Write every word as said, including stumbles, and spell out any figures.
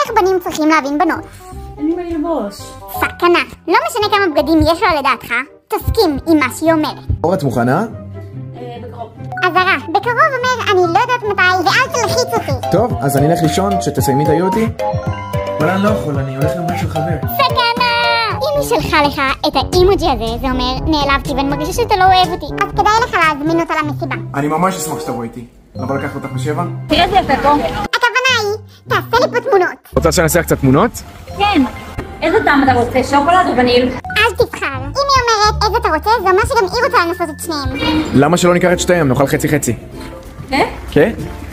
איך בנים צריכים להבין בנות? אין לי מה ללבוש. סכנה. לא משנה כמה בגדים יש לו לדעתך, תסכים עם מה שהיא אומרת. אור, את מוכנה? אה, בקרוב. אזהרה, בקרוב אומר אני לא יודעת מתי ואל תלחיץ אותי. טוב, אז אני אלך לישון, שתסיימי תהיו אותי. אבל אני לא יכול, אני הולך לבית של חבר. סכנה! אם היא שלחה לך את האימוג'י הזה, זה אומר נעלבתי ואני מרגישה שאתה לא אוהב אותי, אז כדאי לך להזמין אותה למסיבה. אני ממש אשמח שתבוא איתי. לבוא לקחת אותך בשבע? תראה זה יפה פה. הכוונה היא, תעשה לי פה תמונות. רוצה שאני אעשה קצת תמונות? כן. איזה טעם אתה רוצה? שוקולד או וניל? אל תבחר. אם היא אומרת איזה אתה רוצה, זה אומר שגם היא רוצה לנסות את שניהם. למה שלא ניקח את שתיהם? נאכל חצי חצי. כן? כן?